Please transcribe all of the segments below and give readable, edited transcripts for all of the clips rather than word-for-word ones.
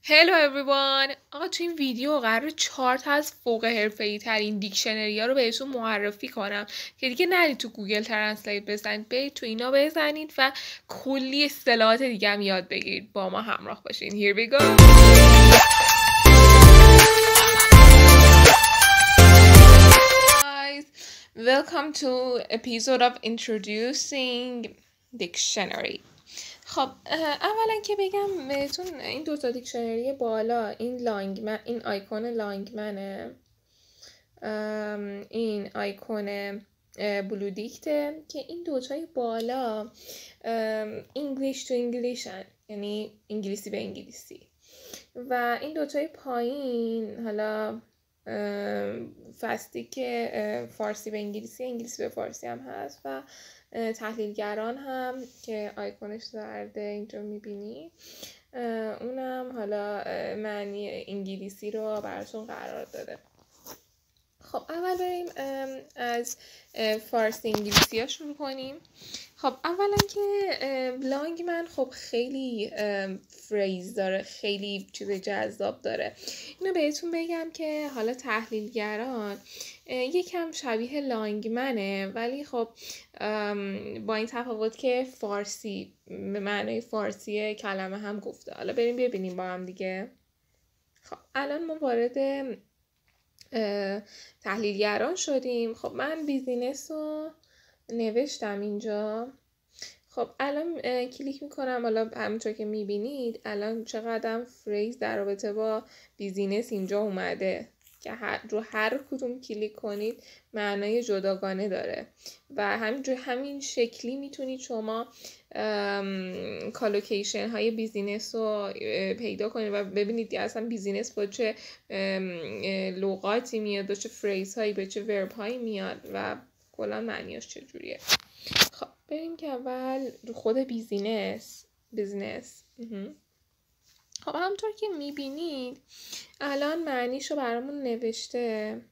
Hello everyone. آقا تو این ویدیو قرار 4 تا از فوق حرفه‌ای ترین دیکشنری ها رو بهتون معرفی کنم که دیگه نرید تو گوگل ترنسلیت بزنید، برید تو اینا بزنید و کلی اصطلاحات دیگه هم یاد بگیرید. با ما همراه باشین. Here we go. Guys, welcome to episode of introducing dictionary. خب اولا که بگم بهتون این دوتا دیکشنری بالا، این آیکون لانگمنه، این آیکون بلو دیکته که این دوتای بالا انگلیش تو انگلیشن، یعنی انگلیسی به انگلیسی، و این دوتای پایین حالا فصلی که فارسی به انگلیسی، انگلیسی به فارسی هم هست و تحلیلگران هم که آیکونش زرده اینجا میبینی، اونم حالا معنی انگلیسی رو براتون قرار داده. خب اول بریم از فارسی انگلیسی ها شروع کنیم. خب اولا که لانگمن خب خیلی فریز داره، خیلی چیز جذاب داره. اینو بهتون بگم که حالا تحلیلگران یکم شبیه لانگمنه، ولی خب با این تفاوت که فارسی به معنای فارسی کلمه هم گفته. حالا بریم ببینیم با هم دیگه. خب الان ما وارد تحلیلگران شدیم. خب من بیزینس رو نوشتم اینجا. خب الان کلیک میکنم، حالا همونطور که میبینید الان چقدر فریز در رابطه با بیزینس اینجا اومده که رو هر کدوم کلیک کنید معنای جداگانه داره و همین شکلی میتونید شما کالوکیشن های بیزینس رو پیدا کنید و ببینید اصلا بیزینس با چه لغاتی میاد، با چه فریز هایی، با چه ورب هایی میاد و کلا معنیاش چجوریه. خب بریم که اول خود بیزینس. خب همونطور که میبینید الان معنیشو برامون نوشته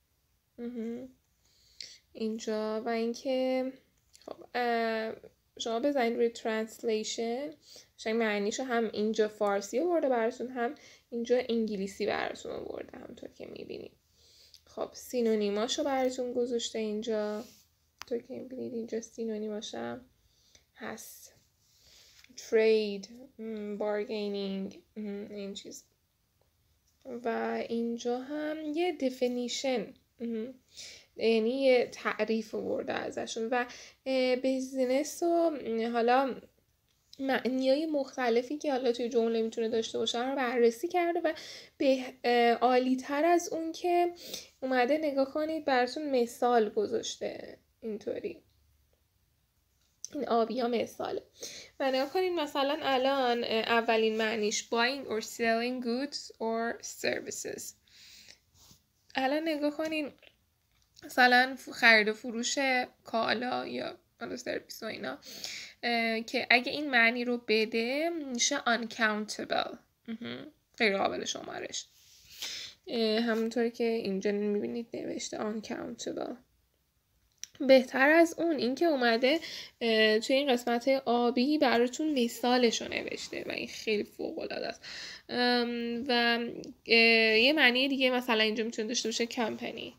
اینجا و اینکه خب شما بزنید روی ترنسلیشن، شاید معنیشو هم اینجا فارسی آورده براتون، هم اینجا انگلیسی براتون آورده همونطور که میبینید. خب سینونیماشو براتون گذاشته اینجا، تو که میبینید اینجا سینونیماش هم هست، ترید، بارگینینگ، این چیز، و اینجا هم یه دفینیشن، یعنی یه تعریف آورده ازشون و بیزینس و حالا معنیای مختلفی که حالا توی جمله میتونه داشته باشه رو بررسی کرده و به عالی تر از اون که اومده نگاه کنید براتون مثال گذاشته. اینطوری این آبی ها مثاله و نگاه کنید مثلا الان اولین معنیش buying or selling goods or services. الان نگاه کنید مثلا خرید و فروش کالا یا سرویس و اینا که اگه این معنی رو بده میشه uncountable، غیر قابل شمارش، همونطوری که اینجا میبینید نوشته uncountable. بهتر از اون اینکه اومده توی این قسمت آبی براتون مثالش رو نوشته و این خیلی فوق العاده است. و یه معنی دیگه مثلا اینجا میتونه داشته باشه کمپانی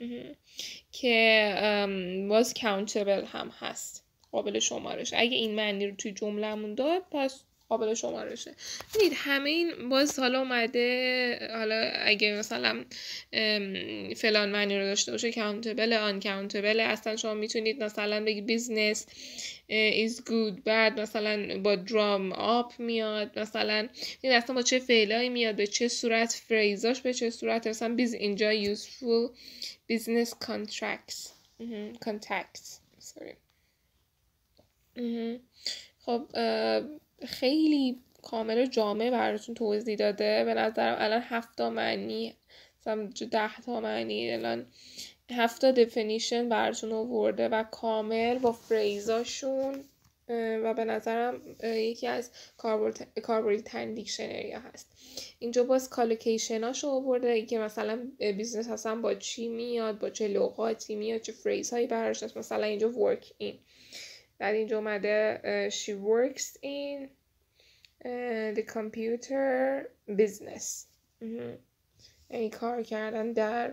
که was countable هم هست، قابل شمارش. اگه این معنی رو توی جمله‌مون داد پس قابل شمارشه. ببینید همه این باز حالا اومده، حالا اگه مثلا فلان معنی رو داشته باشه countable uncountable، اصلا شما میتونید مثلا بگید business is good، بعد مثلا با drum up میاد، مثلا این اصلا با چه فعلایی میاد، به چه صورت فریزاش، به چه صورت، مثلا اینجا useful business contacts sorry. خب خیلی کامل و جامع براتون توضیح داده. به نظرم الان 7 معنی، مثلا 10 تا معنی، الان 7 دفینیشن براتون آورده و کامل با فریزاشون و به نظرم یکی از کاربردی ترین دیکشنری ها هست. اینجا باز کالوکیشن هاشو آورده که مثلا بیزنس اصلا با چی میاد، با چه لغاتی میاد، چه فریز هایی براش هست. مثلا اینجا work in، بعد اینجا اومده she works in the computer business. یعنی کار کردن در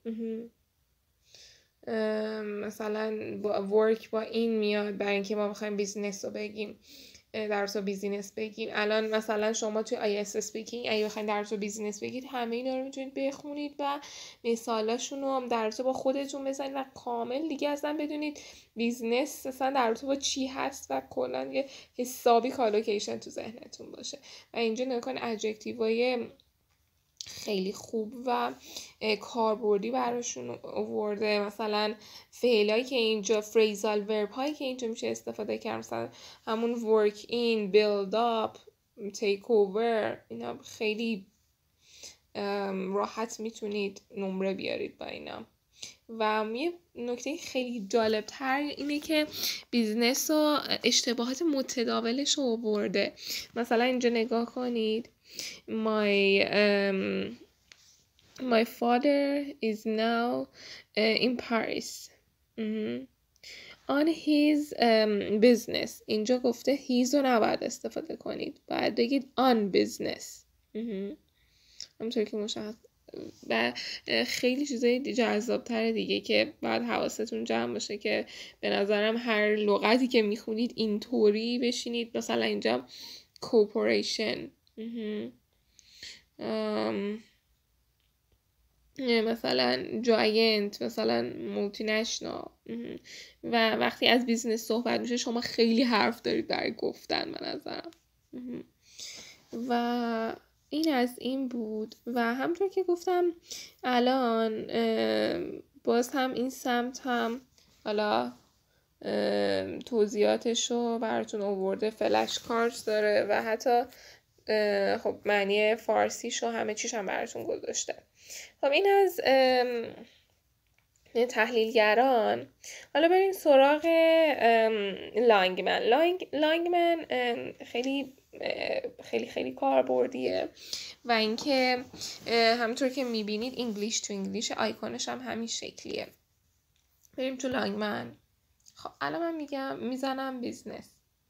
مثلا ورک با این میاد برای اینکه ما بخوایم بیزینس رو بگیم، درس و بیزینس بگیم. الان مثلا شما توی IELTS اسپیکینگ اگه بخواید درس و بیزینس بگید همه اینا رو میتونید بخونید و مثالاشون رو هم درس با خودتون بزنید و کامل دیگه اصلا بدونید بیزینس اصلا درس با چی هست و کلا یه حسابی کالوکیشن تو ذهنتون باشه. و اینجا نکن ادجکتیوهای خیلی خوب و کاربردی براشون آورده، مثلا فعلایی که اینجا، فریزال ورب هایی که اینجا میشه استفاده کرد، مثلا همون work in، build up، take over، اینا خیلی راحت میتونید نمره بیارید با اینا. و یه نکته خیلی جالب تر اینه که بیزنس و اشتباهات متداولش رو آورده. مثلا اینجا نگاه کنید، my father is now in Paris on his business. اینجا گفته he's رو نباید استفاده کنید، باید بگید on business. همونطور که مشخص. و خیلی چیزای جذاب‌تر دیگه که باید حواستون جمع باشه که به نظرم هر لغتی که میخونید اینطوری بشینید. مثلا اینجا corporation، مثلا جاینت، مثلا مولتی نشنال. و وقتی از بیزنس صحبت میشه شما خیلی حرف دارید برای گفتن به نظرم. و این از این بود. و همطور که گفتم الان باز هم این سمت هم حالا توضیحاتش رو براتون آورده، فلش کارت داره و حتی خب معنی فارسیش و همه چیش هم براتون گذاشته. خب این از تحلیلگران. حالا بریم سراغ لانگمن. لانگمن خیلی خیلی خیلی کاربردیه و اینکه همونطور که میبینید انگلیش تو انگلیش، آیکونش هم همین شکلیه. بریم تو لانگمن. خب الان من میزنم بیزنس.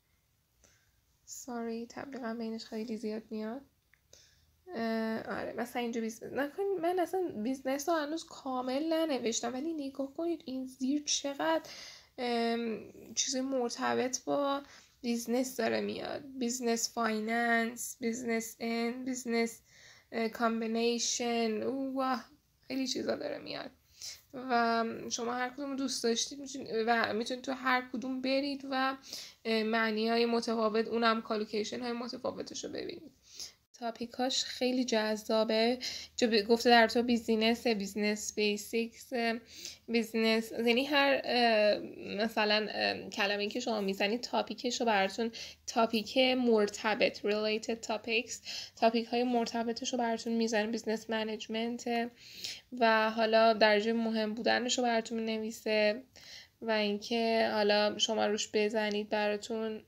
ساری تبلیغا بینش خیلی زیاد میاد. آره مثلا اینجا بیزنس نکنید. من اصلا بیزنس رو هنوز کامل ننوشتم ولی نگاه کنید این زیر چقدر چیز مرتبط با بیزنس داره میاد. بیزنس فایننس، بیزنس ان، بیزنس کامبینیشن، واه خیلی چیزا داره میاد و شما هر کدوم دوست داشتید میتونید تو هر کدوم برید و معنی های متفاوت، اونم کالوکیشن های متفاوتش رو ببینید. تاپیکاش خیلی جذابه. گفته در تو بیزنس بیسیکس، بیزنس، یعنی هر مثلا کلمه‌ای که شما میزنید تاپیکش رو براتون، تاپیک مرتبط related topics، تاپیک های مرتبطش رو براتون میزنه. بیزنس منیجمنت و حالا درجه مهم بودنش رو براتون مینویسه و اینکه حالا شما روش بزنید براتون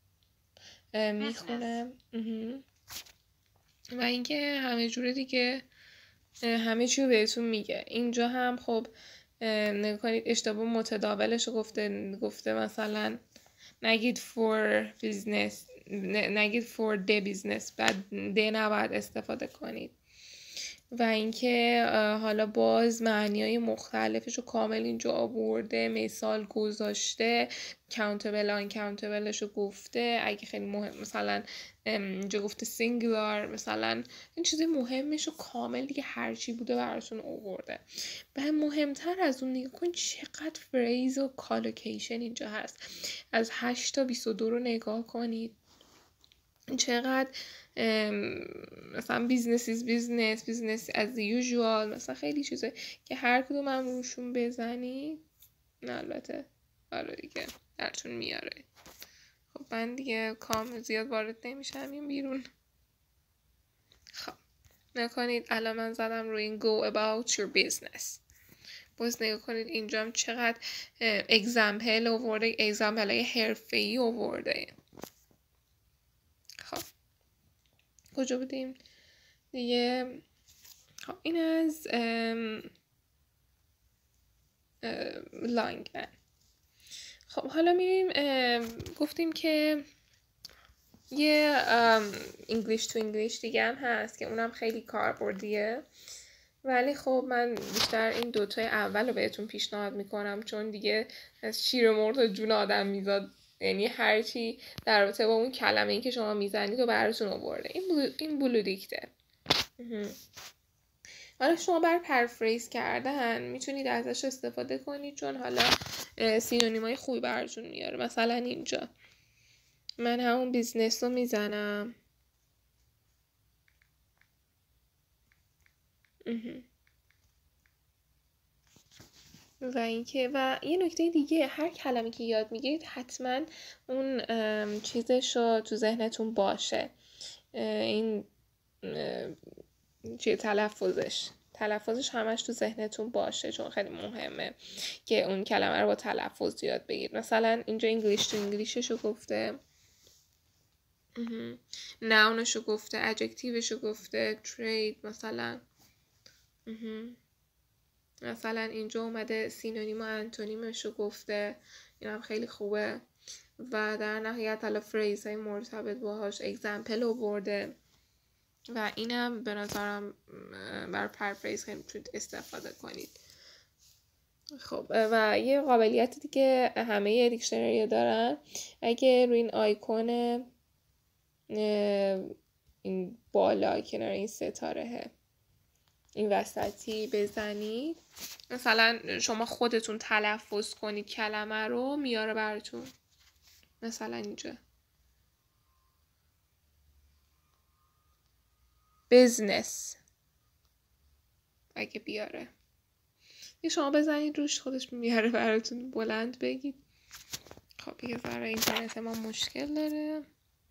میخونه و اینکه همه جوره دیگه همه چی رو بهتون میگه. اینجا هم خب نگاه کنید اشتباه متداولش رو گفته مثلا نگید for business، نگید for the business، بعد the نباید استفاده کنید. و اینکه حالا باز معنی‌های مختلفش رو کامل اینجا آورده، مثال گذاشته، countable uncountable رو گفته. اگه خیلی مهم مثلا اینجا گفته singular، مثلا این چیز مهمش رو کامل دیگه هرچی بوده براتون آورده. و مهمتر از اون نگاه کن چقدر فریز و کالوکیشن اینجا هست. از 8 تا 22 رو نگاه کنید چقدر مثلا business as usual، مثلا خیلی چیزه که هر کدوم هم روشون بزنید نه البته آره دیگه درتون میاره. خب من دیگه کام زیاد وارد نمیشم این بیرون. خب نکنید الان من زدم روی این go about your business. باز نگاه کنید اینجا هم چقدر اگزمپل آورده، اگزمپل های حرفه‌ای آورده. خب کجا بودیم دیگه؟ خب این از لانگمن. خب حالا میریم گفتیم که یه انگلیش تو انگلیش دیگه هم هست که اونم خیلی کاربردیه، ولی خب من بیشتر این دوتای اول رو بهتون پیشنهاد میکنم، چون دیگه از شیر مرغ تا جون آدم میزاد، یعنی هرچی در رابطه با اون کلمه ای که شما میزنید و براتون آورده. این بلو دیکته. حالا شما بر پرفریز کردن میتونید ازش استفاده کنید، چون حالا سینونیمای خوبی براتون میاره. مثلا اینجا من همون بیزنس رو میزنم و اینکه و یه نکته دیگه، هر کلمه که یاد میگیرید حتما اون چیزش رو تو ذهنتون باشه. این چیه تلفظش همش تو ذهنتون باشه، چون خیلی مهمه که اون کلمه رو با تلفظ یاد بگیرید. مثلا اینجا انگلیش تو انگلیششو گفته، ناونشو گفته، ادجکتیوشو گفته، ترید مثلا اینجا اومده سینونیم و انتونیمشو گفته، این هم خیلی خوبه. و در نهایت حالا فریز های مرتبط باهاش اگزمپل آورده و اینم به نظرم برای پرفریز خیلی میتونید استفاده کنید. خب و یه قابلیت دیگه همه دیکشنری دارن، اگه روی این آیکون این بالا کنار این ستاره این وسطی بزنید، مثلا شما خودتون تلفظ کنید کلمه رو، میاره براتون. مثلا اینجا بزنس اگه بیاره، یه شما بزنید روش خودش میاره براتون. بلند بگید. خب یه ذره اینترنت ما مشکل داره.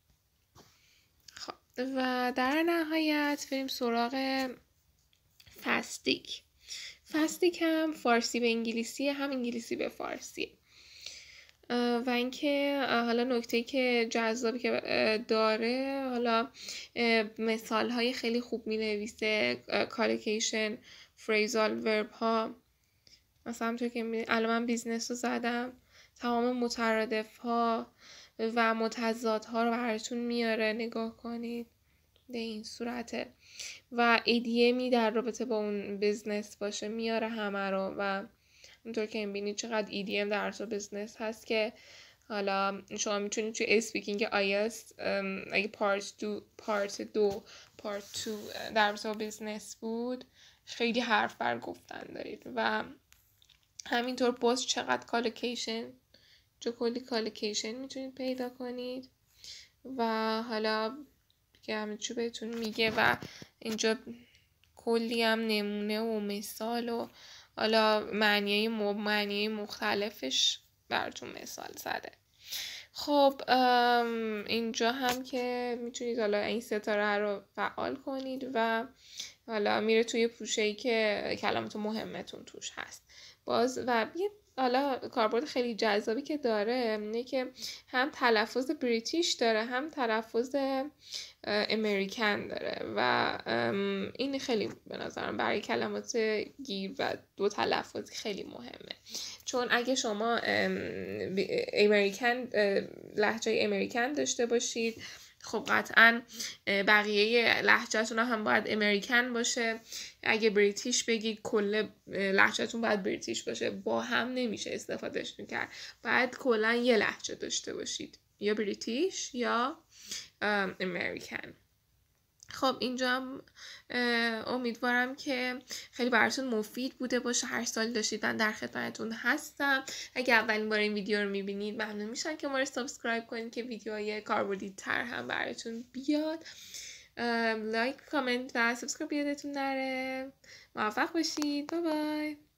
خب و در نهایت بریم سراغ فستیک. فستیک هم فارسی به انگلیسی، هم انگلیسی به فارسی. و اینکه حالا نکته که جذابی که داره، حالا مثال های خیلی خوب می نویسه، کالوکیشن، فریزال ورب ها. مثلا همونطور که الان من بیزنس رو زدم، تمام مترادف ها و متضاد ها رو براتون میاره، نگاه کنید به این صورته. و ایدیمی در رابطه با اون بیزنس باشه میاره همه رو. و اونطور که میبینید چقدر EDM در تو بیزنس هست که حالا شما میتونید توی اسپیکینگ آیلتس اگه پارت دو در رابطه با بیزنس بود، خیلی حرف بر گفتن دارید. و همینطور باز چقدر کالوکیشن، چه کلی کالوکیشن میتونید پیدا کنید. و حالا که همه چی بهتون میگه و اینجا کلی هم نمونه و مثال و حالا معنی مختلفش براتون مثال زده. خب اینجا هم که میتونید حالا این ستاره رو فعال کنید و حالا میره توی پوشه‌ای که کلمات مهمتون توش هست. باز و یه حالا کاربرد خیلی جذابی که داره اینه که هم تلفظ بریتیش داره، هم تلفظ امریکن داره و این خیلی به نظرم برای کلمات گیر و دو تلفظی خیلی مهمه. چون اگه شما لهجه امریکن داشته باشید، خب قطعا بقیه لهجه‌تون هم باید امریکن باشه. اگه بریتیش بگید کل لهجه‌تون باید بریتیش باشه، با هم نمیشه استفادهش میکرد. باید کلا یه لهجه داشته باشید، یا بریتیش یا امریکن. خب اینجا هم امیدوارم که خیلی براتون مفید بوده باشه. هر سالی داشتید من در خدمتتون هستم. اگه اولین بار این ویدیو رو میبینید ممنون میشم که ما رو سابسکرایب کنید که ویدیوهای کاربردی تر هم براتون بیاد. لایک، کامنت و سابسکرایب یادتون نره. موفق باشید. بای بای.